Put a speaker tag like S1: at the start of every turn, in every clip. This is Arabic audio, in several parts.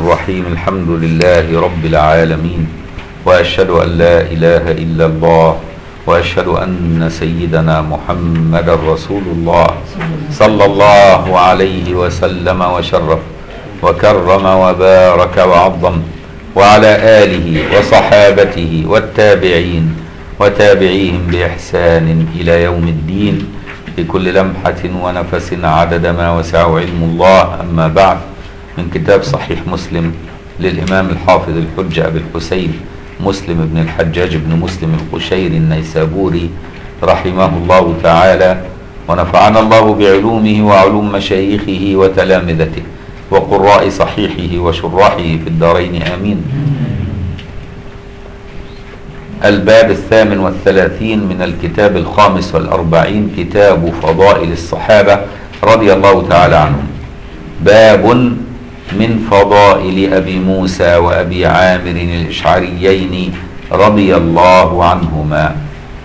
S1: الرحيم. الحمد لله رب العالمين، وأشهد أن لا إله إلا الله، وأشهد أن سيدنا محمد رسول الله صلى الله عليه وسلم وشرف وكرم وبارك وعظم، وعلى آله وصحابته والتابعين وتابعيهم بإحسان إلى يوم الدين، بكل لمحة ونفس عدد ما وسعه علم الله. أما بعد، من كتاب صحيح مسلم للإمام الحافظ الحجة أبي الحسين مسلم بن الحجاج بن مسلم القشيري النيسابوري رحمه الله تعالى، ونفعنا الله بعلومه وعلوم مشايخه وتلامذته وقراء صحيحه وشراحه في الدارين آمين. الباب 38 من الكتاب 45، كتاب فضائل الصحابة رضي الله تعالى عنهم. باب من فضائل أبي موسى وأبي عامر الأشعريين رضي الله عنهما،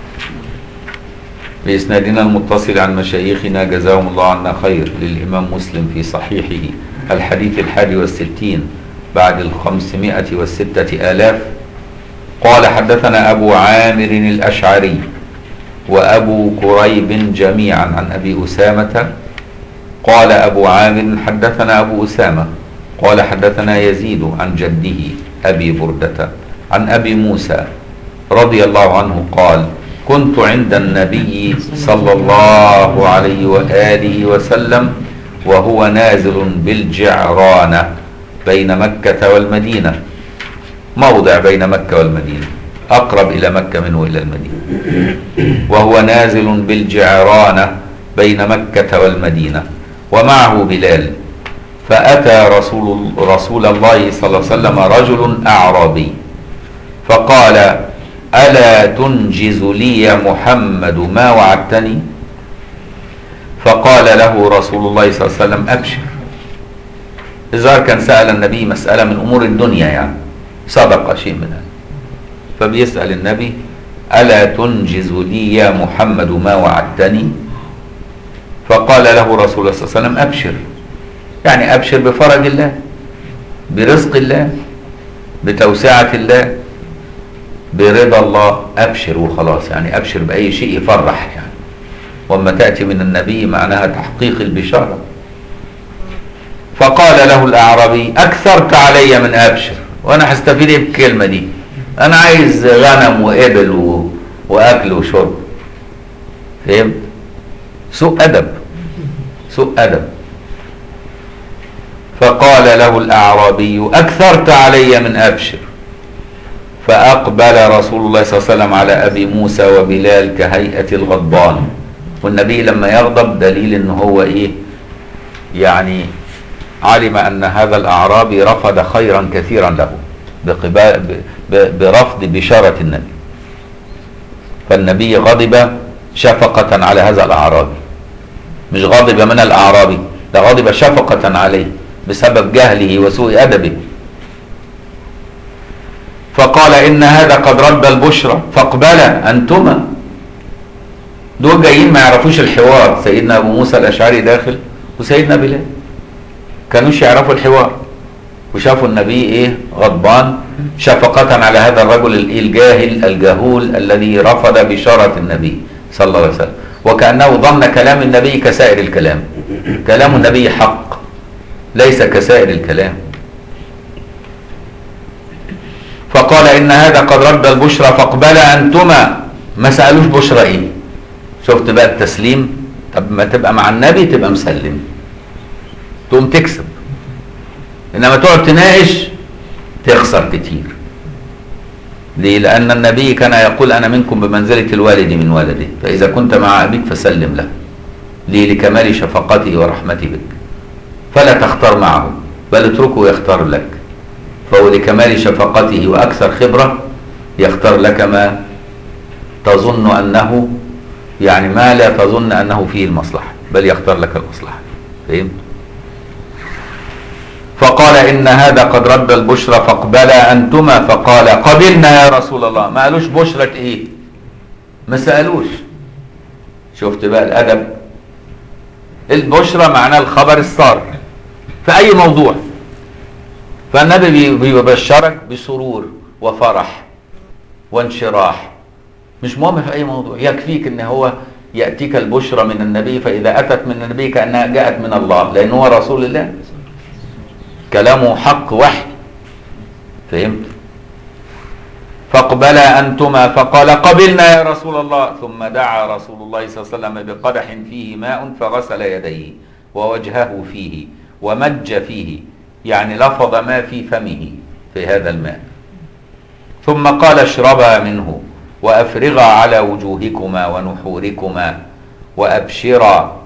S1: بإسنادنا المتصل عن مشايخنا جزاهم الله عنا خير، للإمام مسلم في صحيحه الحديث 61 بعد 506,000. قال: حدثنا أبو عامر الأشعري وأبو كريب جميعا عن أبي أسامة. قال أبو عامر: حدثنا أبو أسامة قال: حدثنا يزيد عن جده أبي بردة عن أبي موسى رضي الله عنه قال: كنت عند النبي صلى الله عليه وآله وسلم وهو نازل بالجعرانة بين مكة والمدينة، موضع بين مكة والمدينة، أقرب إلى مكة منه إلى المدينة، وهو نازل بالجعرانة بين مكة والمدينة، ومعه بلال. فأتى رسول الله صلى الله عليه وسلم رجل أعرابي فقال: ألا تنجز لي يا محمد ما وعدتني؟ فقال له رسول الله صلى الله عليه وسلم: أبشر. الظاهر كان سأل النبي مسألة من أمور الدنيا، يعني صدق شيء منها، فبيسأل النبي: ألا تنجز لي يا محمد ما وعدتني؟ فقال له رسول الله صلى الله عليه وسلم: أبشر، يعني أبشر بفرج الله، برزق الله، بتوسعة الله، برضا الله، أبشر وخلاص، يعني أبشر بأي شيء يفرح يعني. وما تأتي من النبي معناها تحقيق البشارة. فقال له الأعرابي: أكثرت علي من أبشر، وأنا هستفيد إيه بالكلمة دي؟ أنا عايز غنم وإبل وأكل وشرب. فهمت؟ سوء أدب، سوء أدب. فقال له الأعرابي: أكثرت علي من أبشر. فأقبل رسول الله صلى الله عليه وسلم على أبي موسى وبلال كهيئة الغضبان. والنبي لما يغضب دليل إن هو إيه؟ يعني علم أن هذا الأعرابي رفض خيرا كثيرا له برفض بشارة النبي، فالنبي غضب شفقة على هذا الأعرابي، مش غضب من الأعرابي، ده غضب شفقة عليه بسبب جهله وسوء أدبه. فقال: إن هذا قد رد البشرى فاقبلا أنتما. دول جايين ما يعرفوش الحوار، سيدنا أبو موسى الأشعري داخل وسيدنا بلال كانوش يعرفوا الحوار، وشافوا النبي إيه؟ غضبان شفقة على هذا الرجل الجاهل الجهول الذي رفض بشارة النبي صلى الله عليه وسلم، وكأنه ظن كلام النبي كسائر الكلام. كلام النبي حق ليس كسائر الكلام. فقال: إن هذا قد رد البشرى فاقبلا أنتما. ما سألوش بشرى إيه؟ شفت بقى التسليم؟ طب ما تبقى مع النبي تبقى مسلم، تقوم تكسب، إنما تقعد تناقش تخسر كتير. ليه؟ لأن النبي كان يقول: أنا منكم بمنزلة الوالد من ولده، فإذا كنت مع أبيك فسلم له. ليه؟ لكمال شفقته ورحمته بك، فلا تختار معه بل اتركه يختار لك، فهو لكمال شفقته وأكثر خبرة يختار لك ما تظن أنه، يعني ما لا تظن أنه فيه المصلحة، بل يختار لك المصلحة. فهمت؟ فقال: إن هذا قد رد البشرى فاقبلا أنتما. فقال: قبلنا يا رسول الله. ما قالوش بشرة إيه؟ ما سألوش. شفت بقى الأدب؟ البشرى معناه الخبر السار في أي موضوع، فالنبي بيبشرك بسرور وفرح وانشراح، مش مهم في اي موضوع، يكفيك ان هو يأتيك البشرى من النبي، فإذا أتت من النبي كأنها جاءت من الله، لأنه هو رسول الله، كلامه حق وحي. فهمت؟ فاقبلا أنتما، فقال قبلنا يا رسول الله. ثم دعا رسول الله صلى الله عليه وسلم بقدح فيه ماء فغسل يديه ووجهه فيه ومج فيه، يعني لفظ ما في فمه في هذا الماء، ثم قال اشربا منه وأفرغا على وجوهكما ونحوركما وأبشرا.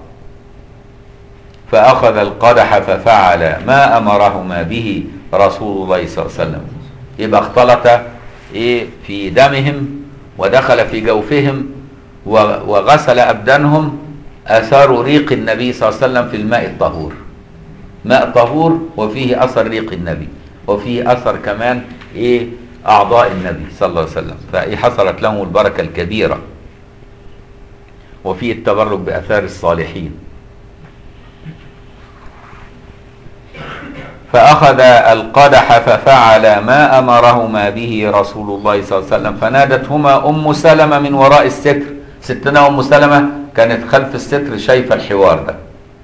S1: فأخذ القدح ففعل ما أمرهما به رسول الله صلى الله عليه وسلم. يبقى اختلط في دمهم ودخل في جوفهم وغسل أبدانهم أثار ريق النبي صلى الله عليه وسلم في الماء الطهور، ماء طهور وفيه أثر ريق النبي، وفيه أثر كمان أعضاء النبي صلى الله عليه وسلم، حصلت لهم البركة الكبيرة، وفيه التبرك بأثار الصالحين. فأخذ القدح ففعل ما أمرهما به رسول الله صلى الله عليه وسلم، فنادتهما أم سلمة من وراء الستر. ستنا أم سلمة كانت خلف الستر شايفة الحوار ده.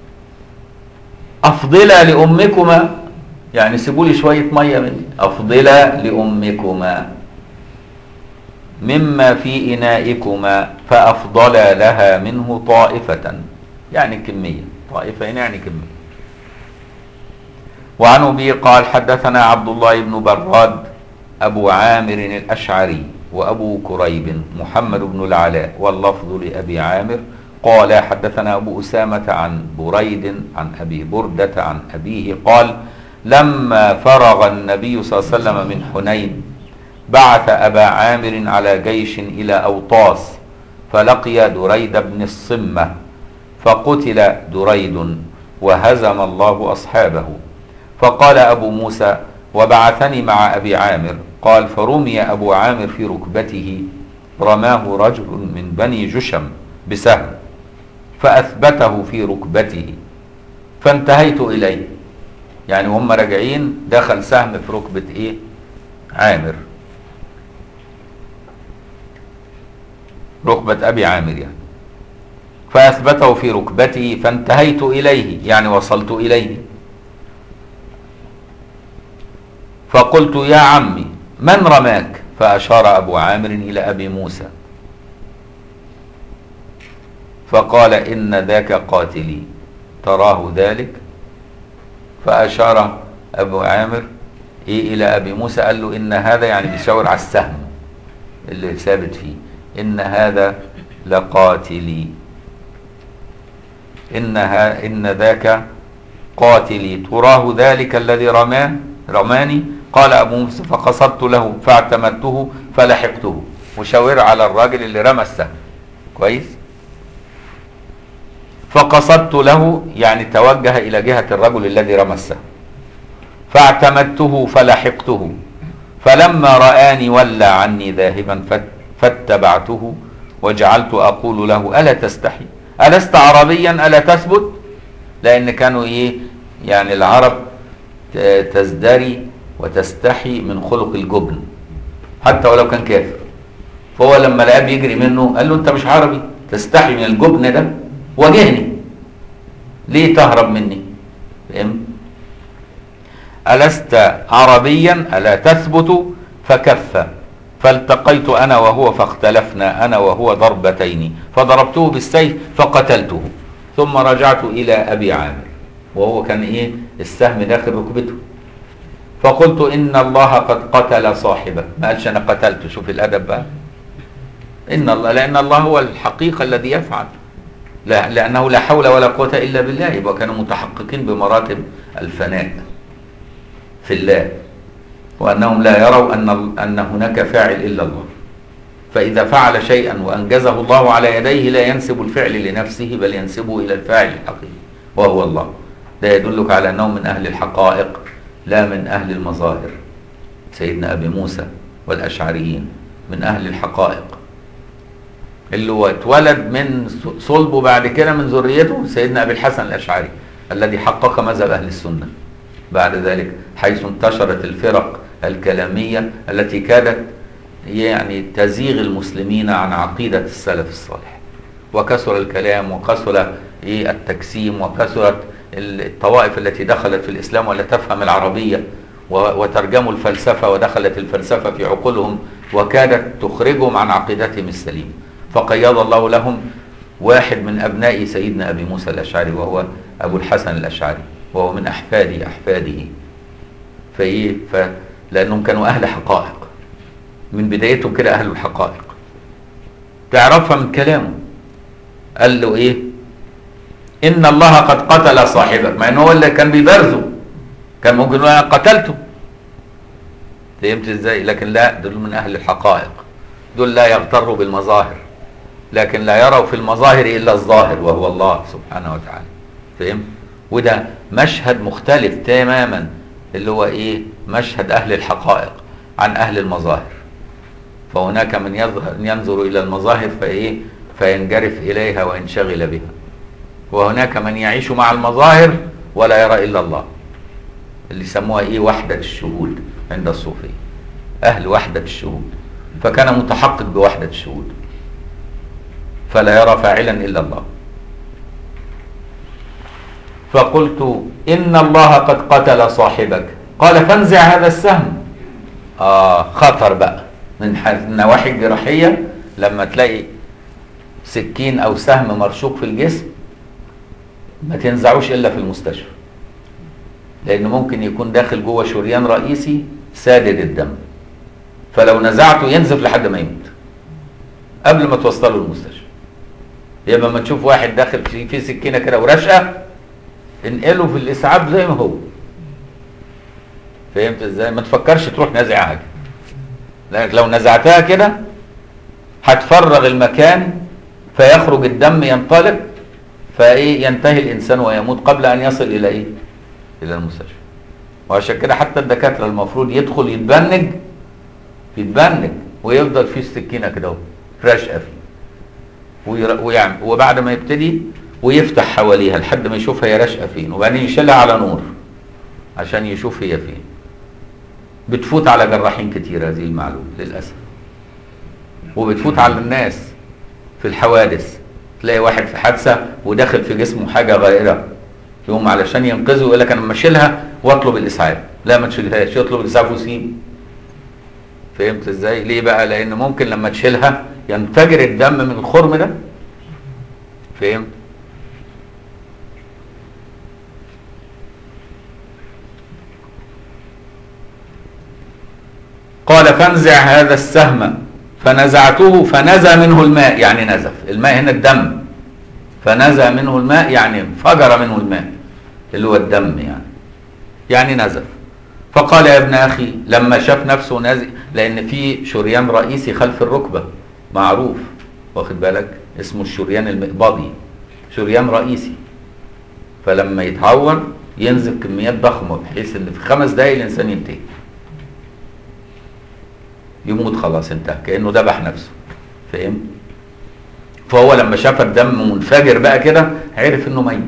S1: أفضلا لأمكما، يعني سيبوا لي شوية مية مني، أفضلا لأمكما مما في إنائكما، فأفضلا لها منه طائفة، يعني كمية، طائفة يعني كمية. وعن أبي قال حدثنا عبد الله بن براد أبو عامر الأشعري وأبو كريب محمد بن العلاء، واللفظ لأبي عامر قال حدثنا أبو أسامة عن بريد عن أبي بردة عن أبيه قال لما فرغ النبي صلى الله عليه وسلم من حنين بعث أبا عامر على جيش إلى أوطاس، فلقي دريد بن الصمة فقتل دريد وهزم الله أصحابه. فقال أبو موسى وبعثني مع أبي عامر، قال فرمي أبو عامر في ركبته، رماه رجل من بني جشم بسهم فأثبته في ركبته، فانتهيت إليه، يعني هم راجعين دخل سهم في ركبة عامر، ركبة أبي عامر يعني، فأثبته في ركبته فانتهيت إليه، يعني وصلت إليه، فقلت يا عمي من رماك؟ فأشار أبو عامر إلى أبي موسى فقال إن ذاك قاتلي تراه ذلك؟ فأشار أبو عامر إلى أبي موسى، قال له إن هذا، يعني بيشاور على السهم اللي ثابت فيه، إن هذا لقاتلي، إن ذاك قاتلي تراه ذلك الذي رماني؟ قال أبو موسى فقصدت له فاعتمدته فلحقته، وشاور على الراجل اللي رمى السهم كويس، فقصدت له يعني توجه إلى جهة الرجل الذي رمى السهم، فاعتمدته فلحقته، فلما رآني ولى عني ذاهبا فاتبعته، وجعلت أقول له ألا تستحي؟ ألست عربيا؟ ألا تثبت؟ لأن كانوا يعني العرب تزدري وتستحي من خلق الجبن حتى ولو كان كافر، فهو لما لقاه بيجري منه قال له أنت مش عربي تستحي من الجبن ده؟ واجهني، ليه تهرب مني؟ فهم؟ ألست عربيا ألا تثبت؟ فكف، فالتقيت أنا وهو فاختلفنا أنا وهو ضربتين، فضربته بالسيف فقتلته، ثم رجعت إلى أبي عامر وهو كان السهم داخل ركبته، فقلت إن الله قد قتل صاحبه، ما قالش أنا قتلته، شوف الأدب بقى، لأن الله هو الحقيقة الذي يفعل، لأنه لا حول ولا قوة إلا بالله، يبقى كانوا متحققين بمراتب الفناء في الله، وأنهم لا يروا أن هناك فاعل إلا الله، فإذا فعل شيئا وأنجزه الله على يديه لا ينسب الفعل لنفسه بل ينسبه إلى الفاعل الحقيقي وهو الله. ده يدلك على أنهم من أهل الحقائق لا من أهل المظاهر. سيدنا أبي موسى والأشعريين من أهل الحقائق، اللي هو اتولد من صلبه بعد كده من ذريته سيدنا أبي الحسن الأشعري الذي حقق مذهب أهل السنة، بعد ذلك، حيث انتشرت الفرق الكلامية التي كادت يعني تزيغ المسلمين عن عقيدة السلف الصالح، وكثر الكلام وكثر التجسيم وكثرت الطوائف التي دخلت في الإسلام ولا تفهم العربية وترجموا الفلسفة ودخلت الفلسفة في عقولهم وكادت تخرجهم عن عقيدتهم السليمة. فقيض الله لهم واحد من أبناء سيدنا أبي موسى الأشعري وهو أبو الحسن الأشعري، وهو من أحفاده. لأنهم كانوا أهل حقائق من بدايتهم كده، أهل الحقائق تعرفها من كلامه. قال له إيه؟ إن الله قد قتل صاحبك، مع إنه هو اللي كان بيبرزه، كان ممكن يقول أنا قتلته. فهمت إزاي؟ لكن لا، دول من أهل الحقائق، دول لا يغتروا بالمظاهر، لكن لا يروا في المظاهر إلا الظاهر وهو الله سبحانه وتعالى. فهم؟ وده مشهد مختلف تماما، اللي هو إيه؟ مشهد أهل الحقائق عن أهل المظاهر. فهناك من ينظر إلى المظاهر فينجرف إليها وينشغل بها، وهناك من يعيش مع المظاهر ولا يرى إلا الله، اللي يسموها إيه؟ وحدة الشهود عند الصوفية، أهل وحدة الشهود. فكان متحقق بوحدة الشهود، فلا يرى فاعلا إلا الله. فقلت إن الله قد قتل صاحبك. قال فانزع هذا السهم. خطر بقى من النواحي الجراحية، لما تلاقي سكين أو سهم مرشوق في الجسم ما تنزعوش إلا في المستشفى، لأنه ممكن يكون داخل جوه شريان رئيسي سادد الدم، فلو نزعته ينزف لحد ما يموت قبل ما توصله المستشفى. يبقى لما تشوف واحد داخل في سكينة كده ورشقة، انقله في الإسعاف زي ما هو. فهمت ازاي؟ ما تفكرش تروح نازع حاجة، لأنك لو نزعتها كده هتفرغ المكان فيخرج الدم ينطلق، ينتهي الإنسان ويموت قبل أن يصل إلى إلى المستشفى. وعشان كده حتى الدكاترة المفروض يدخل يتبنج ويفضل فيه السكينة كده راشقة فيه، ويعمل، وبعد ما يبتدي ويفتح حواليها لحد ما يشوف هي راشقة فين، وبعدين يشيلها على نور عشان يشوف هي فين. بتفوت على جراحين كتير هذه المعلومة للأسف، وبتفوت على الناس في الحوادث. تلاقي واحد في حادثة وداخل في جسمه حاجة غائرة، يقوم علشان ينقذه يقول لك أنا لما أشيلها واطلب الإسعاف. لا، ما تشيلهاش، يطلب الإسعاف وسيب. فهمت ازاي؟ ليه بقى؟ لأن ممكن لما تشيلها ينفجر الدم من الخرم ده. فهمت؟ قال فانزع هذا السهم. فنزعته فنزى منه الماء، يعني نزف الماء هنا الدم، فنزى منه الماء يعني انفجر منه الماء اللي هو الدم، يعني نزف. فقال يا ابن أخي، لما شاف نفسه نازل، لأن في شريان رئيسي خلف الركبة معروف، واخد بالك، اسمه الشريان المقبضي، شريان رئيسي، فلما يتعور ينزف كميات ضخمة بحيث ان في 5 دقايق الإنسان ينتهي، يموت خلاص، انتهى، كأنه ذبح نفسه. فهم؟ فهو لما شاف الدم منفجر بقى كده عرف انه ميت.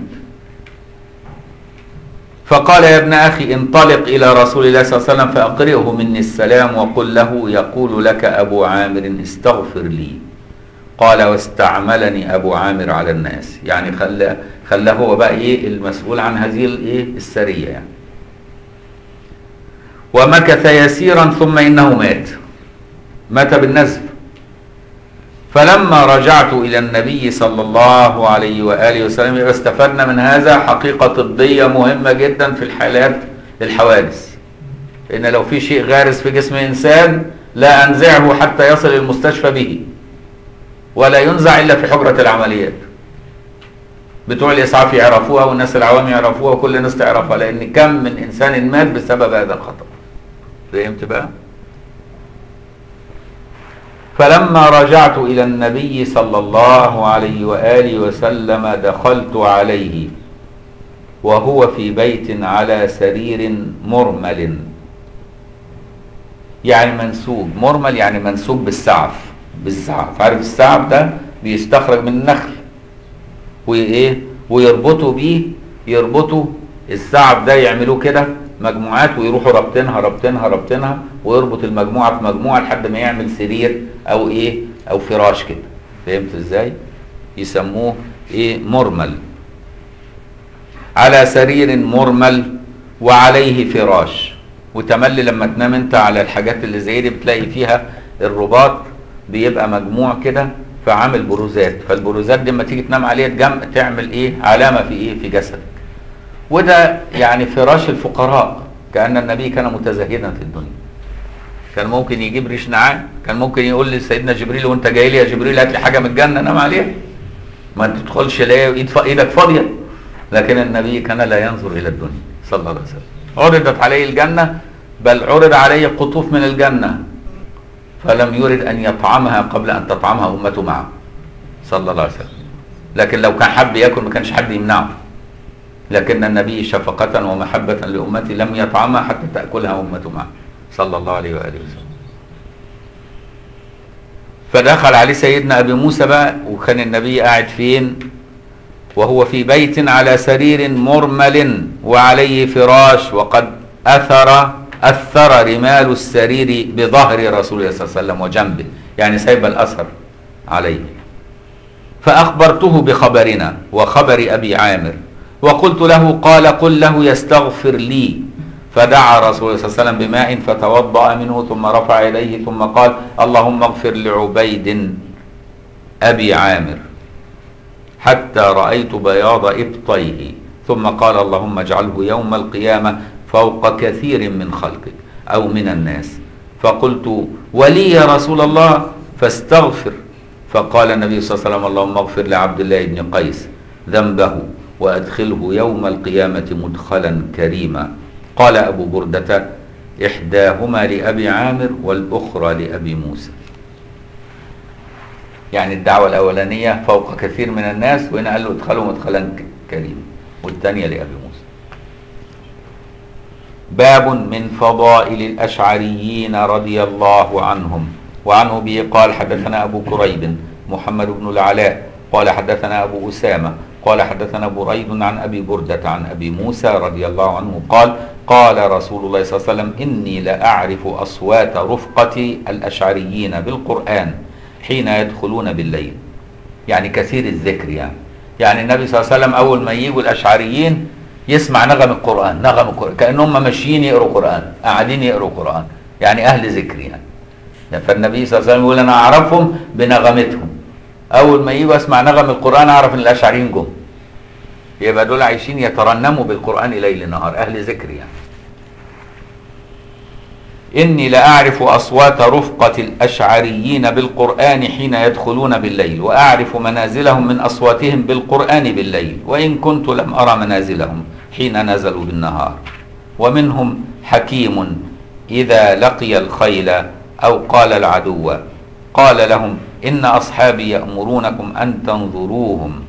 S1: فقال يا ابن أخي انطلق إلى رسول الله صلى الله عليه وسلم فأقرئه مني السلام وقل له يقول لك أبو عامر استغفر لي. قال واستعملني أبو عامر على الناس، يعني خلاه هو بقى المسؤول عن هذه السرية يعني. ومكث يسيرا ثم إنه مات بالنزف. فلما رجعت إلى النبي صلى الله عليه وآله وسلم، استفدنا من هذا حقيقة طبية مهمة جدا في الحوادث، إن لو في شيء غارس في جسم إنسان لا أنزعه حتى يصل المستشفى به، ولا ينزع إلا في حجرة العمليات. بتوع الإسعاف يعرفوها والناس العوام يعرفوها وكل الناس تعرفها، لأن كم من إنسان مات بسبب هذا الخطأ. فهمت بقى؟ فلما رجعت إلى النبي صلى الله عليه وآله وسلم دخلت عليه وهو في بيت على سرير مرمل، يعني منسوج. مرمل يعني منسوج بالسعف. عارف السعف ده بيستخرج من النخل ويربطوا بيه، يربطوا السعف ده، يعملوه كده مجموعات ويروحوا رابطينها ويربط المجموعة في مجموعة لحد ما يعمل سرير أو إيه أو فراش كده. فهمت إزاي؟ يسموه إيه؟ مرمل. على سرير مرمل وعليه فراش. وتملي لما تنام انت على الحاجات اللي زي دي بتلاقي فيها الرباط بيبقى مجموع كده فعامل بروزات، فالبروزات دي لما تيجي تنام عليها تعمل ايه؟ علامة في ايه؟ في جسدك. وده يعني فراش الفقراء، كأن النبي كان متزهدا في الدنيا. كان ممكن يجيب ريش نعام، كان ممكن يقول لسيدنا جبريل وانت جاي لي يا جبريل هات لي حاجة من الجنة نام عليها، ما تدخلش لا ايدك فاضية. لكن النبي كان لا ينظر الى الدنيا صلى الله عليه وسلم. عرضت عليه الجنة، بل عرض عليه قطوف من الجنة فلم يرد أن يطعمها قبل أن تطعمها أمته معه صلى الله عليه وسلم. لكن لو كان حب يأكل ما كانش حد يمنعه، لكن النبي شفقة ومحبة لأمته لم يطعمها حتى تأكلها أمته معه صلى الله عليه وآله وسلم. فدخل عليه سيدنا أبي موسى بقى، وكان النبي قاعد فين؟ وهو في بيت على سرير مرمل وعليه فراش، وقد أثر رمال السرير بظهر رسول الله صلى الله عليه وسلم وجنبه، يعني سايب الأثر عليه. فأخبرته بخبرنا وخبر أبي عامر وقلت له، قال قل له يستغفر لي. فدعا رسول الله صلى الله عليه وسلم بماء فتوضأ منه ثم رفع يديه ثم قال اللهم اغفر لعبيد أبي عامر حتى رأيت بياض إبطيه، ثم قال اللهم اجعله يوم القيامة فوق كثير من خلقك أو من الناس. فقلت ولي يا رسول الله فاستغفر. فقال النبي صلى الله عليه وسلم اللهم اغفر لعبد الله بن قيس ذنبه وأدخله يوم القيامة مدخلا كريما. قال أبو بردة إحداهما لأبي عامر والأخرى لأبي موسى. يعني الدعوة الأولانية فوق كثير من الناس، وهنا قال له ادخله مدخلا كريما، والثانية لأبي موسى. باب من فضائل الأشعريين رضي الله عنهم. وعنه به قال حدثنا أبو كريب محمد بن العلاء قال حدثنا أبو أسامة قال حدثنا بريد عن أبي بردة عن أبي موسى رضي الله عنه قال قال رسول الله صلى الله عليه وسلم إني لأعرف أصوات رفقة الأشعريين بالقرآن حين يدخلون بالليل. يعني كثير الذكر. يعني النبي صلى الله عليه وسلم أول ما يجوا الأشعريين يسمع نغم القرآن كأنهم ماشيين يقروا قرآن، قاعدين يقروا قرآن، يعني أهل ذكر يعني. فالنبي صلى الله عليه وسلم يقول أنا أعرفهم بنغمتهم، أول ما يجوا أسمع نغم القرآن أعرف إن الأشعريين جم. يبقى دول عايشين يترنموا بالقرآن ليل نهار، أهل ذكر يعني. إني لأعرف أصوات رفقة الأشعريين بالقرآن حين يدخلون بالليل، وأعرف منازلهم من أصواتهم بالقرآن بالليل، وإن كنت لم أرى منازلهم حين نزلوا بالنهار. ومنهم حكيم إذا لقي الخيل أو قال العدو قال لهم إن أصحابي يأمرونكم أن تنظروهم.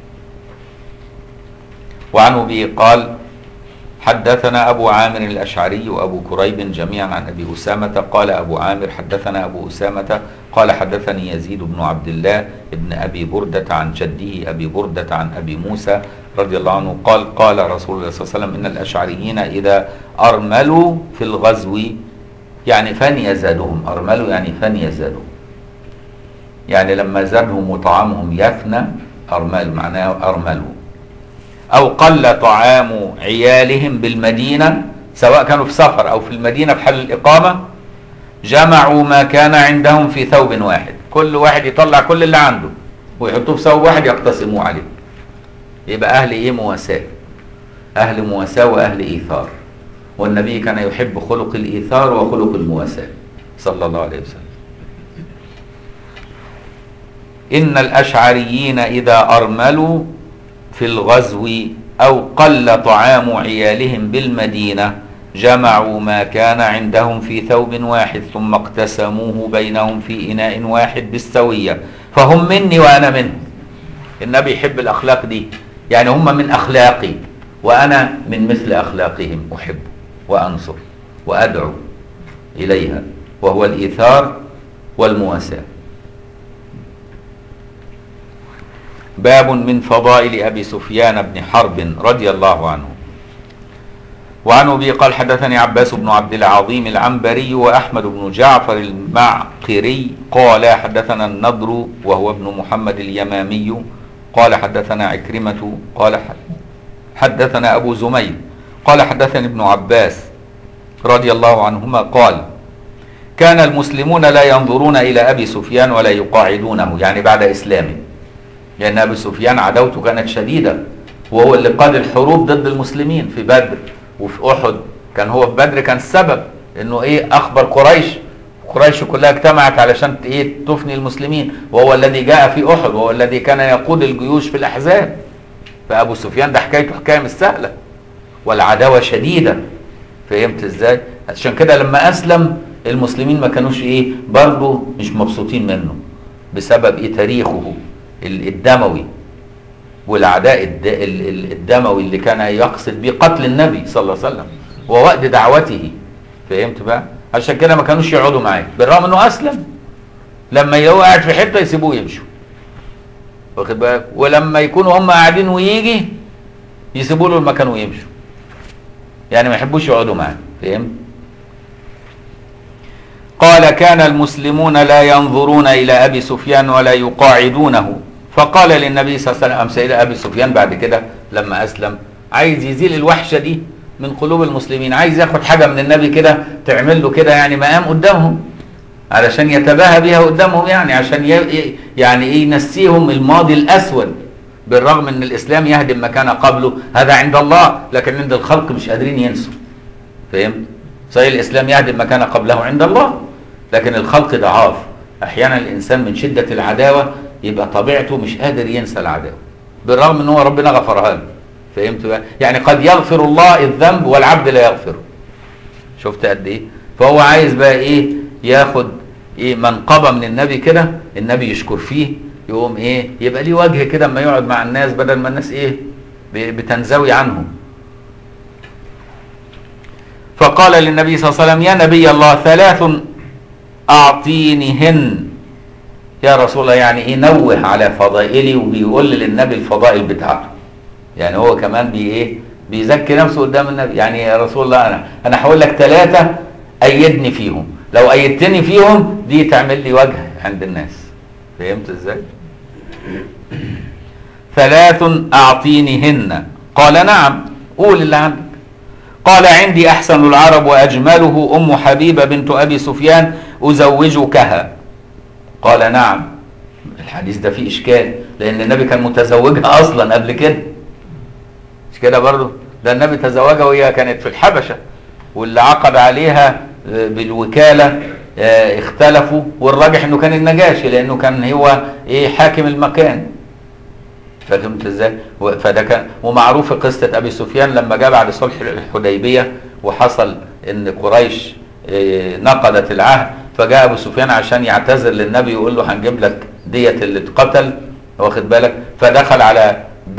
S1: وعنه به قال حدثنا أبو عامر الأشعري وأبو كريب جميعا عن أبي أسامة قال أبو عامر حدثنا أبو أسامة قال حدثني يزيد بن عبد الله بن أبي بردة عن جده أبي بردة عن أبي موسى رضي الله عنه قال قال رسول الله صلى الله عليه وسلم إن الأشعريين إذا أرملوا في الغزو، يعني فني زادهم، أرملوا يعني فني زادهم، يعني لما زادهم وطعامهم يفنى أرمل، معناه أرملوا. أو قل طعام عيالهم بالمدينة، سواء كانوا في سفر أو في المدينة في حال الإقامة، جمعوا ما كان عندهم في ثوب واحد، كل واحد يطلع كل اللي عنده ويحطوه في ثوب واحد يقتسموه عليه. يبقى أهل إيه؟ مواساة، أهل مواساة وأهل إيثار. والنبي كان يحب خلق الإيثار وخلق المواساة صلى الله عليه وسلم. إن الأشعريين إذا أرملوا في الغزو أو قل طعام عيالهم بالمدينة جمعوا ما كان عندهم في ثوب واحد ثم اقتسموه بينهم في إناء واحد بالسوية، فهم مني وأنا منهم. النبي يحب الأخلاق دي، يعني هم من أخلاقي وأنا من مثل أخلاقهم، أحب وأنصر وأدعو إليها، وهو الإيثار والمواساة. باب من فضائل أبي سفيان بن حرب رضي الله عنه. وعن أبي قال حدثني عباس بن عبد العظيم العنبري وأحمد بن جعفر المعقري قال حدثنا النضر وهو ابن محمد اليمامي قال حدثنا عكرمة قال حدثنا أبو زميل قال حدثني ابن عباس رضي الله عنهما قال كان المسلمون لا ينظرون إلى أبي سفيان ولا يقاعدونه، يعني بعد إسلامه، لأن أبي سفيان عداوته كانت شديدة، وهو اللي قاد الحروب ضد المسلمين في بدر وفي أحد. كان هو في بدر كان السبب إنه أخبر قريش كلها اجتمعت علشان تفني المسلمين، وهو الذي جاء في أحد، وهو الذي كان يقود الجيوش في الأحزاب. فأبو سفيان ده حكايته حكاية مش سهلة، والعداوة شديدة. فهمت ازاي؟ عشان كده لما أسلم المسلمين ما كانوش برضه مش مبسوطين منه، بسبب تاريخه الدموي والعداء الدموي اللي كان يقصد به قتل النبي صلى الله عليه وسلم ووقت دعوته. فهمت بقى؟ عشان كده ما كانوش يقعدوا معاه، بالرغم انه اسلم. لما يلاقوه قاعد في حته يسيبوه يمشوا، واخد بالك؟ ولما يكونوا هم قاعدين ويجي يسيبوا له المكان ويمشوا، يعني ما يحبوش يقعدوا معاه. فهمت؟ قال كان المسلمون لا ينظرون إلى أبي سفيان ولا يقاعدونه، فقال للنبي صلى الله عليه وسلم سيدنا أبي سفيان بعد كده لما أسلم عايز يزيل الوحشة دي من قلوب المسلمين، عايز ياخد حاجة من النبي كده تعمل له كده يعني مقام قدامهم علشان يتباهى بيها قدامهم، يعني عشان ينسيهم الماضي الأسود، بالرغم ان الإسلام يهدم ما كان قبله، هذا عند الله، لكن عند الخلق مش قادرين ينسوا. فهمت؟ صحيح الإسلام يهدم ما كان قبله عند الله، لكن الخلق ضعاف. أحيانا الإنسان من شدة العداوة يبقى طبيعته مش قادر ينسى العداوة، بالرغم ان هو ربنا غفرها له. فهمت بقى؟ يعني قد يغفر الله الذنب والعبد لا يغفره. شفت قد ايه؟ فهو عايز بقى ياخد منقبة من النبي كده، النبي يشكر فيه، يقوم يبقى ليه وجه كده اما يقعد مع الناس، بدل ما الناس بتنزوي عنه. فقال للنبي صلى الله عليه وسلم يا نبي الله 3 أعطينهن يا رسول الله، يعني نوه على فضائلي، وبيقول للنبي الفضائل بتاعته، يعني هو كمان بيزكي نفسه قدام النبي. يعني يا رسول الله انا هقول لك 3 أيدني فيهم، لو أيدتني فيهم دي تعمل لي وجه عند الناس. فهمت ازاي؟ 3 أعطينهن. قال نعم، قول اللي عندك. قال عندي أحسن العرب وأجمله أم حبيبة بنت أبي سفيان أزوجكها. قال نعم. الحديث ده فيه إشكال، لأن النبي كان متزوجها أصلا قبل كده، مش كده برضه؟ ده النبي تزوجها وهي كانت في الحبشة، واللي عقد عليها بالوكالة اختلفوا، والراجح انه كان النجاشي، لانه كان هو حاكم المكان. فهمت ازاي؟ فده كان ومعروف قصة ابي سفيان لما جاء بعد صلح الحديبية وحصل ان قريش نقضت العهد، فجاء ابو سفيان عشان يعتذر للنبي يقول له هنجيب لك دية اللي اتقتل، واخد بالك؟ فدخل على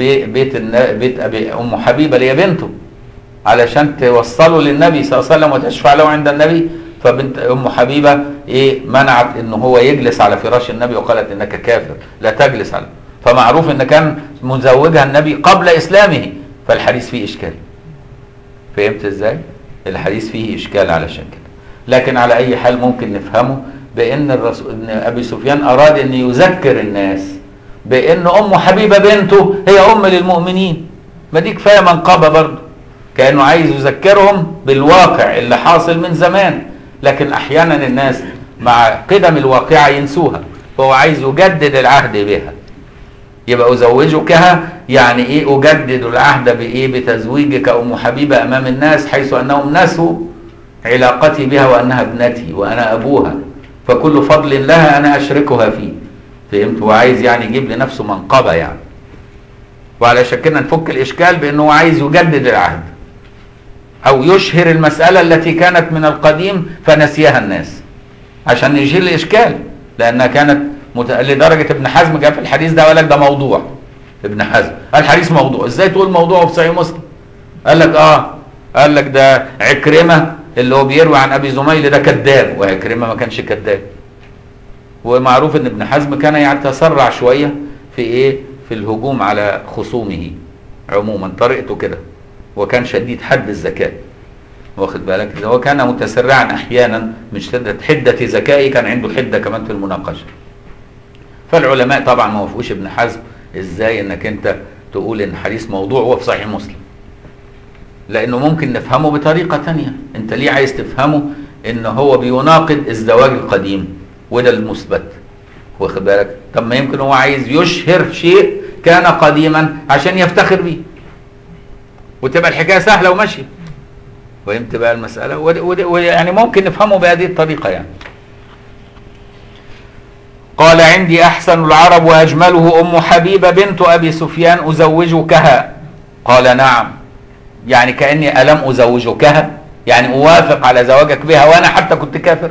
S1: بيت ابي ام حبيبة اللي هي بنته علشان توصله للنبي صلى الله عليه وسلم وتشفع له عند النبي. فبنت ام حبيبة منعت انه هو يجلس على فراش النبي، وقالت انك كافر لا تجلس عليه. فمعروف ان كان مزوجها النبي قبل اسلامه، فالحديث فيه اشكال. فهمت ازاي؟ الحديث فيه اشكال علشان كده، لكن على اي حال ممكن نفهمه بان الرسول ان ابي سفيان اراد ان يذكر الناس بان ام حبيبة بنته هي ام للمؤمنين، ما دي كفايه منقبه برضه، كانه عايز يذكرهم بالواقع اللي حاصل من زمان، لكن احيانا الناس مع قدم الواقعة ينسوها، فهو عايز يجدد العهد بها. يبقى أزوجكها يعني أجدد العهد بتزويجك أم حبيبة أمام الناس، حيث أنهم نسوا علاقتي بها وأنها ابنتي وأنا أبوها، فكل فضل لها أنا أشركها فيه. فهمت؟ وعايز يعني يجيب لنفسه منقبة يعني. وعلى شكلنا نفك الإشكال بأنه عايز يجدد العهد أو يشهر المسألة التي كانت من القديم فنسيها الناس عشان يشيل الإشكال، لأنها كانت لدرجة ابن حزم جاء في الحديث ده وقال لك ده موضوع. ابن حزم الحديث موضوع، ازاي تقول موضوع في صحيح مسلم؟ قال لك قال لك ده عكرمة اللي هو بيروي عن أبي زميل ده كذاب، وعكرمة ما كانش كذاب. ومعروف ان ابن حزم كان يتسرع شوية في في الهجوم على خصومه عموما، طريقته كده، وكان شديد حد الذكاء. واخد بالك؟ هو كان متسرعا احيانا من حده ذكائه، كان عنده حده كمان في المناقشه. فالعلماء طبعا ما وافقوش ابن حزم ازاي انك انت تقول ان حديث موضوع هو في صحيح مسلم، لانه ممكن نفهمه بطريقه ثانيه. انت ليه عايز تفهمه ان هو بيناقض الزواج القديم وده المثبت، واخد بالك؟ طب ما يمكن هو عايز يشهر شيء كان قديما عشان يفتخر بيه وتبقى الحكايه سهله وماشيه. فهمت بقى المساله؟ ويعني ممكن نفهمه بهذه الطريقه يعني. قال عندي احسن العرب واجمله ام حبيبه بنت ابي سفيان ازوجكها. قال نعم، يعني كاني الم ازوجكها، يعني اوافق على زواجك بها وانا حتى كنت كافر.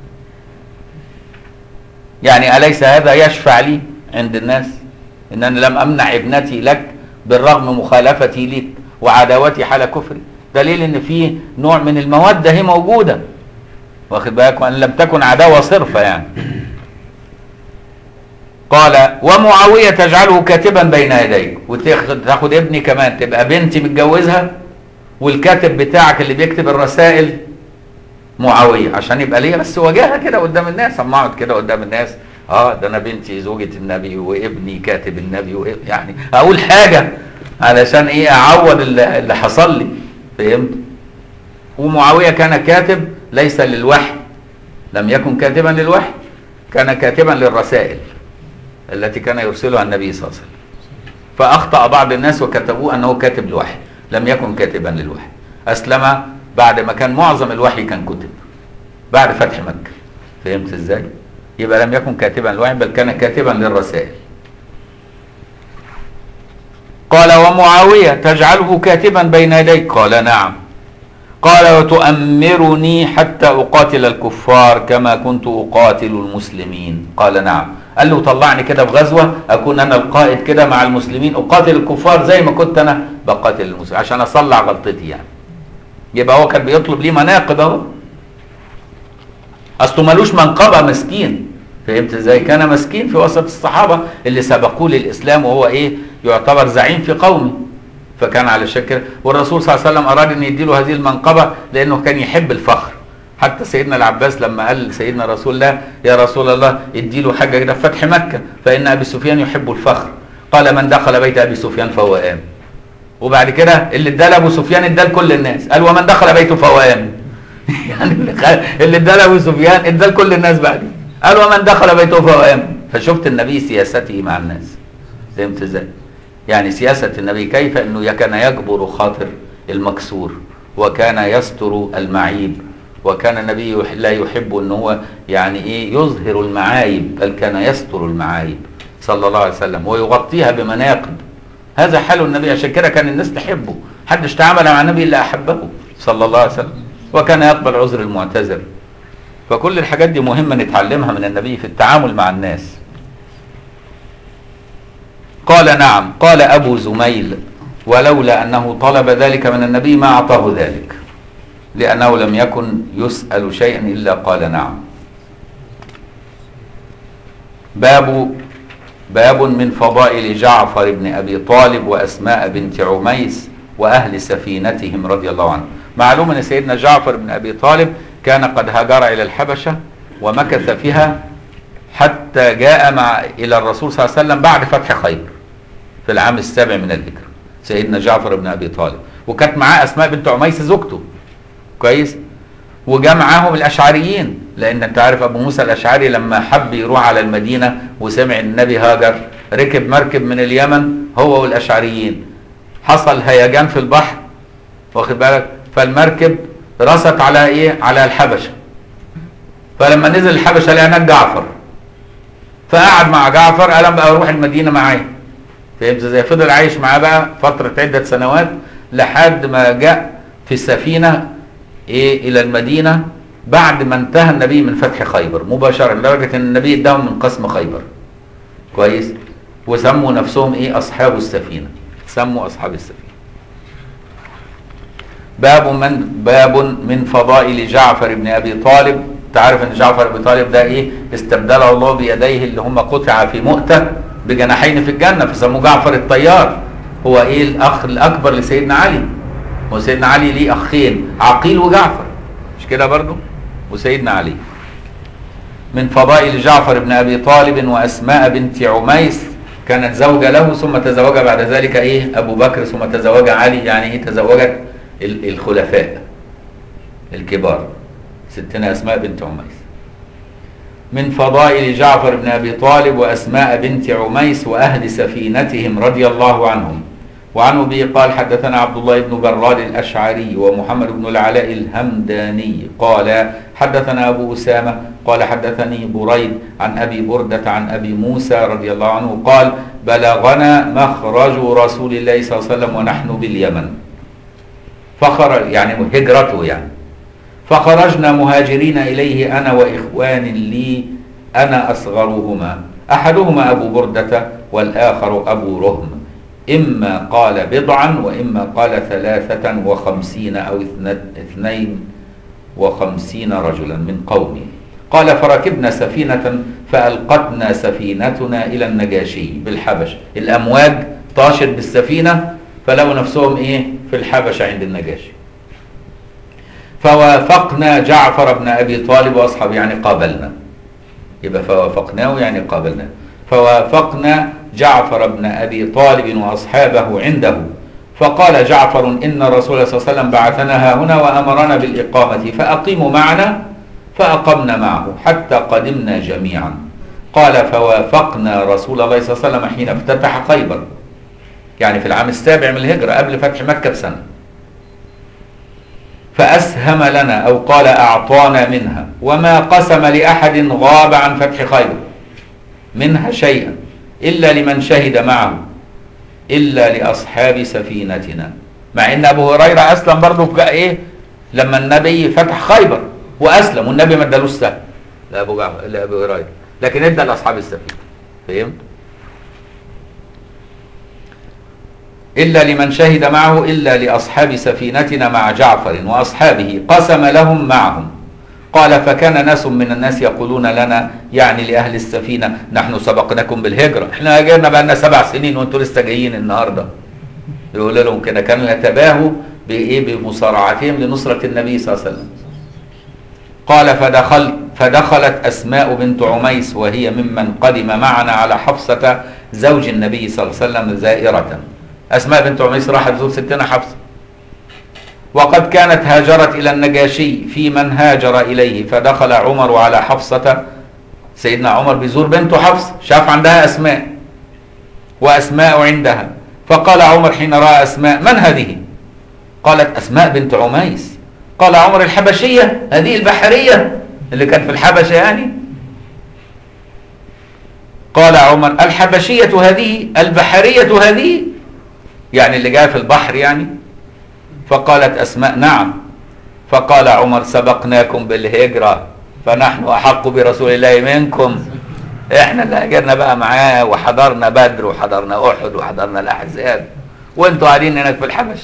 S1: يعني اليس هذا يشفع لي عند الناس انني لم امنع ابنتي لك بالرغم مخالفتي لك وعداوتي حال كفري؟ دليل ان في نوع من الموده هي موجوده، واخد بالك؟ وان لم تكن عداوه صرفه يعني. قال ومعاويه تجعله كاتبا بين يديك، وتاخد ابني كمان تبقى بنتي متجوزها، والكاتب بتاعك اللي بيكتب الرسائل معاويه، عشان يبقى ليا بس وجاهه كده قدام الناس. اما اقعد كده قدام الناس ده انا بنتي زوجة النبي وابني كاتب النبي، يعني اقول حاجه علشان ايه؟ اعوض اللي حصل لي. فهمت؟ ومعاويه كان كاتب ليس للوحي، لم يكن كاتبا للوحي، كان كاتبا للرسائل التي كان يرسلها النبي صلى الله عليه وسلم. فاخطا بعض الناس وكتبوه انه كاتب لوحي، لم يكن كاتبا للوحي. اسلم بعد ما كان معظم الوحي كان كتب بعد فتح مكه. فهمت ازاي؟ يبقى لم يكن كاتبا للوحي بل كان كاتبا للرسائل. قال ومعاويه تجعله كاتبا بين يديك؟ قال نعم. قال وتؤمرني حتى اقاتل الكفار كما كنت اقاتل المسلمين؟ قال نعم. قال له طلعني كده في غزوه اكون انا القائد كده مع المسلمين، اقاتل الكفار زي ما كنت انا بقاتل المسلمين عشان اصلح غلطتي يعني. يبقى هو كان بيطلب ليه مناقب اهو، اصله ملوش منقبه، مسكين. فهمت ازاي؟ كان مسكين في وسط الصحابه اللي سبقوه للاسلام، وهو ايه؟ يعتبر زعيم في قومه. فكان على شكل، والرسول صلى الله عليه وسلم اراد ان يديله هذه المنقبه لانه كان يحب الفخر. حتى سيدنا العباس لما قال لسيدنا رسول الله يا رسول الله اديله حاجه كده في فتح مكه فان ابي سفيان يحب الفخر، قال من دخل بيت ابي سفيان فهو امن. وبعد كده اللي ادى لابو سفيان ادى لكل الناس، قال ومن دخل بيته فهو امن. يعني اللي ادى لابو سفيان ادى لكل الناس بعد، قال ومن دخل بيته فهو امن. فشفت النبي سياسته مع الناس. فهمت ازاي؟ يعني سياسه النبي كيف انه كان يجبر خاطر المكسور، وكان يستر المعيب، وكان النبي لا يحب ان هو يعني ايه؟ يظهر المعايب، بل كان يستر المعايب صلى الله عليه وسلم ويغطيها بمناقب. هذا حال النبي، عشان كده كان الناس تحبه، محدش تعامل مع النبي الا احبه صلى الله عليه وسلم، وكان يقبل عذر المعتذر. فكل الحاجات دي مهمه نتعلمها من النبي في التعامل مع الناس. قال نعم. قال ابو زميل ولولا انه طلب ذلك من النبي ما اعطاه ذلك، لانه لم يكن يسأل شيئا الا قال نعم. باب من فضائل جعفر بن ابي طالب واسماء بنت عميس واهل سفينتهم رضي الله عنهم. معلوم ان سيدنا جعفر بن ابي طالب كان قد هاجر الى الحبشه ومكث فيها حتى جاء الى الرسول صلى الله عليه وسلم بعد فتح خيبر في العام السابع من الهجره. سيدنا جعفر بن ابي طالب، وكانت معاه اسماء بنت عميس زوجته، كويس؟ وجاء معاهم الاشعريين، لان انت عارف ابو موسى الاشعري لما حب يروح على المدينه وسمع النبي هاجر ركب مركب من اليمن هو والاشعريين، حصل هيجان في البحر، واخد بالك؟ فالمركب رست على ايه؟ على الحبشه. فلما نزل الحبشه لقى هناك جعفر، فقعد مع جعفر، قال بقى اروح المدينه معاه. فهمت ازاي؟ فضل عايش معاه بقى فتره عده سنوات لحد ما جاء في السفينه الى المدينه بعد ما انتهى النبي من فتح خيبر مباشره، لدرجه ان النبي اداهم من قسم خيبر، كويس؟ وسموا نفسهم اصحاب السفينه، سموا اصحاب السفينه. باب من فضائل جعفر بن ابي طالب. تعرف ان جعفر بن ابي طالب ده استبدله الله بيديه اللي هم قطع في مؤتة بجناحين في الجنه، فسموه جعفر الطيار. هو الاخ الاكبر لسيدنا علي، وسيدنا علي ليه اخين عقيل وجعفر، مش كده برضو؟ وسيدنا علي. من فضائل جعفر بن ابي طالب واسماء بنت عميس، كانت زوجة له ثم تزوج بعد ذلك ابو بكر، ثم تزوج علي، يعني تزوجت الخلفاء الكبار، ستنا اسماء بنت عميس. من فضائل جعفر بن ابي طالب واسماء بنت عميس واهل سفينتهم رضي الله عنهم. وعن ابي قال حدثنا عبد الله بن براد الاشعري ومحمد بن العلاء الهمداني قال حدثنا ابو اسامه قال حدثني بريد عن ابي برده عن ابي موسى رضي الله عنه قال بلغنا مخرج رسول الله صلى الله عليه وسلم ونحن باليمن، فخرج يعني هجرته يعني، فخرجنا مهاجرين اليه انا واخوان لي انا اصغرهما، احدهما ابو برده والاخر ابو رهم، إما قال بضعا وإما قال 53 أو 52 رجلا من قومه. قال فركبنا سفينة فألقتنا سفينتنا إلى النجاشي بالحبش، الأمواج طاشت بالسفينة فلقوا نفسهم في الحبش عند النجاشي. فوافقنا جعفر بن أبي طالب وأصحابه، يعني قابلنا، يبقى فوافقناه يعني قابلنا. فوافقنا جعفر بن أبي طالب وأصحابه عنده، فقال جعفر إن رسول الله صلى الله عليه وسلم بعثنا هنا وأمرنا بالإقامة فأقيموا معنا، فأقمنا معه حتى قدمنا جميعا. قال فوافقنا رسول الله صلى الله عليه وسلم حين افتتح خيبر، يعني في العام السابع من الهجرة قبل فتح مكة بسنة، فأسهم لنا أو قال أعطانا منها، وما قسم لأحد غاب عن فتح خيبر منها شيئا إلا لمن شهد معه إلا لأصحاب سفينتنا. مع إن أبو هريرة أسلم برضه لما النبي فتح خيبر وأسلم، والنبي ما ادالوش سهم لأبو هريرة، لكن ادى لأصحاب السفينة. فهمت؟ إلا لمن شهد معه إلا لأصحاب سفينتنا مع جعفر وأصحابه قسم لهم معهم. قال فكان ناس من الناس يقولون لنا، يعني لأهل السفينة، نحن سبقناكم بالهجرة، احنا جينا بقى لنا 7 سنين وانتوا لسه جايين النهارده. يقول لهم كده، كانوا يتباهوا بمصارعتهم لنصرة النبي صلى الله عليه وسلم. قال فدخلت أسماء بنت عميس وهي ممن قدم معنا على حفصة زوج النبي صلى الله عليه وسلم زائرة. أسماء بنت عميس راحت تزور ستنا حفصة، وقد كانت هاجرت إلى النجاشي في من هاجر إليه، فدخل عمر على حفصة، سيدنا عمر بيزور بنته حفصة، شاف عندها أسماء وأسماء عندها، فقال عمر حين رأى أسماء من هذه؟ قالت أسماء بنت عميس. قال عمر الحبشية هذه البحرية اللي كانت في الحبشة يعني؟ قال عمر الحبشية هذه البحرية هذه، يعني اللي جاء في البحر يعني؟ فقالت أسماء نعم. فقال عمر سبقناكم بالهجرة فنحن أحق برسول الله منكم، احنا اللي هاجرنا بقى معاه وحضرنا بدر وحضرنا أحد وحضرنا الأحزاب، وانتوا قاعدين هناك في الحبشة.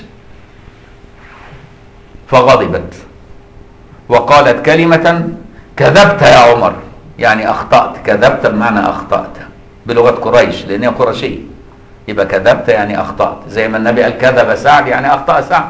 S1: فغضبت وقالت كلمة كذبت يا عمر، يعني أخطأت، كذبت بمعنى أخطأت بلغة قريش لأنها قرشية، يبقى كذبت يعني أخطأت، زي ما النبي قال كذب سعد يعني أخطأ سعد.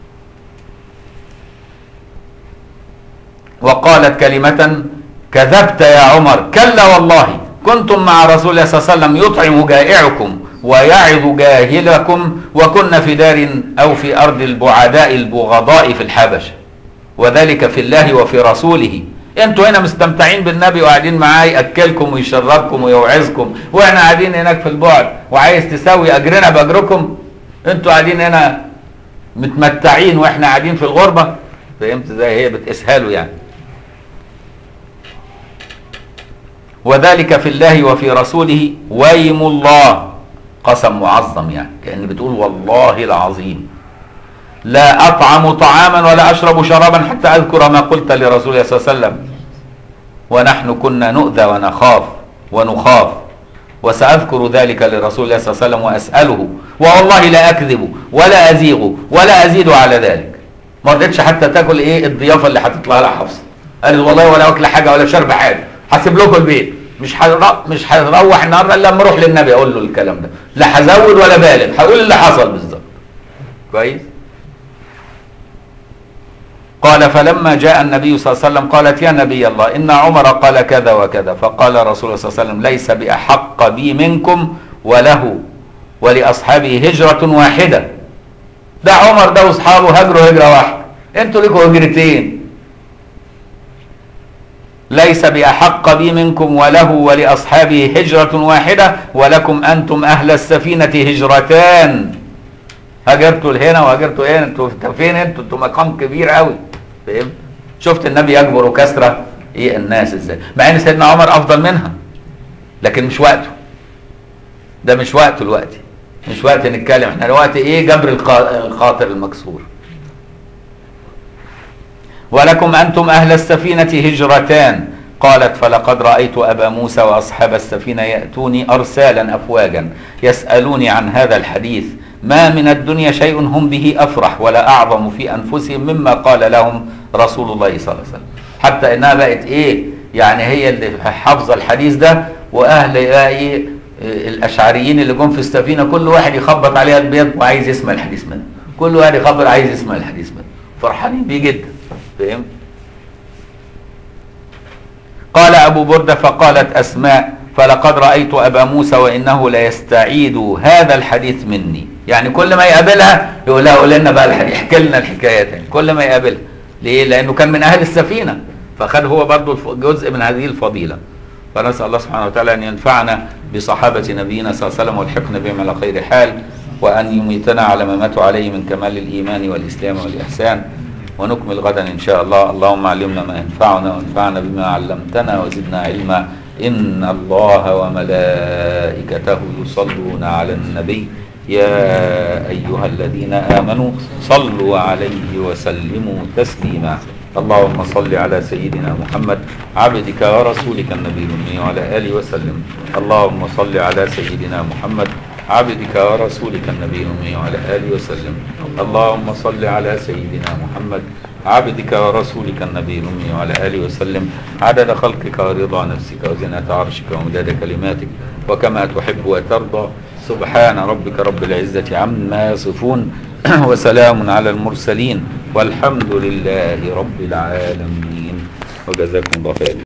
S1: وقالت كلمة كذبت يا عمر، كلا والله كنتم مع رسول الله صلى الله عليه وسلم يطعم جائعكم ويعظ جاهلكم، وكنا في دار أو في أرض البعداء البغضاء في الحبشة، وذلك في الله وفي رسوله. انتوا هنا مستمتعين بالنبي وقاعدين معاه يأكلكم ويشربكم ويوعظكم، واحنا قاعدين هناك في البعد، وعايز تساوي أجرنا بأجركم؟ انتوا قاعدين هنا متمتعين واحنا قاعدين في الغربة. فهمت ازاي؟ هي بتقيسها له يعني. وذلك في الله وفي رسوله، ويم الله، قسم معظم يعني، كأن بتقول والله العظيم لا أطعم طعاما ولا أشرب شرابا حتى أذكر ما قلت لرسول الله صلى الله عليه وسلم، ونحن كنا نؤذى ونخاف، وسأذكر ذلك لرسول الله صلى الله عليه وسلم وأسأله، والله لا أكذب ولا أزيغ ولا أزيد على ذلك. ما رضيتش حتى تاكل الضيافة اللي هتطلع لها حفصة، قالت والله ولا أكل حاجة ولا شرب حاجة، هسيب لكم البيت، مش هروح النهارده الا لما اروح للنبي اقول له الكلام ده، لا هزود ولا بالغ، هقول اللي حصل بالظبط. كويس؟ قال فلما جاء النبي صلى الله عليه وسلم قالت يا نبي الله إن عمر قال كذا وكذا. فقال رسول الله صلى الله عليه وسلم ليس بأحق بي منكم وله ولأصحابه هجرة واحدة. ده عمر ده واصحابه هجروا هجرة واحدة، انتوا لكم هجرتين. ليس بأحق بي منكم وله ولأصحابه هجرة واحدة ولكم أنتم أهل السفينة هجرتان. هاجرتوا لهنا وهاجرتوا هنا، انتوا فين؟ انتوا مقام كبير قوي. فهمت؟ شفت النبي يجبر كسرة ايه الناس ازاي، مع ان سيدنا عمر افضل منها، لكن مش وقته. ده مش وقته دلوقتي، مش وقت نتكلم. احنا دلوقتي ايه؟ جبر الخاطر المكسور. ولكم أنتم أهل السفينة هجرتان. قالت فلقد رأيت أبا موسى وأصحاب السفينة يأتوني أرسالا أفواجا يسألوني عن هذا الحديث، ما من الدنيا شيء هم به أفرح ولا أعظم في أنفسهم مما قال لهم رسول الله صلى الله عليه وسلم. حتى إنها بقت إيه يعني، هي اللي حافظة الحديث ده، وأهل إيه الأشعريين اللي جم في السفينة كل واحد يخبط عليها البيض وعايز يسمع الحديث منه، كل واحد يخبط عايز يسمع الحديث منه، فرحانين بيه جدا. فهمت؟ قال أبو بردة فقالت أسماء فلقد رأيت أبا موسى وإنه ليستعيد هذا الحديث مني. يعني كل ما يقابلها يقول لها قول لنا بقى الحديث، احكي لنا الحكاية تاني كل ما يقابلها. ليه؟ لأنه كان من أهل السفينة، فخد هو برضو جزء من هذه الفضيلة. فنسأل الله سبحانه وتعالى أن ينفعنا بصحابة نبينا صلى الله عليه وسلم والحقنا بهم على خير حال، وأن يميتنا على ما ماتوا عليه من كمال الإيمان والإسلام والإحسان. ونكمل غدا إن شاء الله. اللهم علمنا ما ينفعنا وانفعنا بما علمتنا وزدنا علما. إن الله وملائكته يصلون على النبي يا أيها الذين آمنوا صلوا عليه وسلموا تسليما. اللهم صل على سيدنا محمد عبدك ورسولك النبي الأمي وعلى آله وسلم. اللهم صل على سيدنا محمد عبدك ورسولك النبي الأمي وعلى آله وسلم. اللهم صل على سيدنا محمد عبدك ورسولك النبي الأمي وعلى آله وسلم عدد خلقك ورضا نفسك وزنة عرشك ومداد كلماتك وكما تحب وترضى. سبحان ربك رب العزة عما يصفون وسلام على المرسلين والحمد لله رب العالمين. وجزاكم الله خير.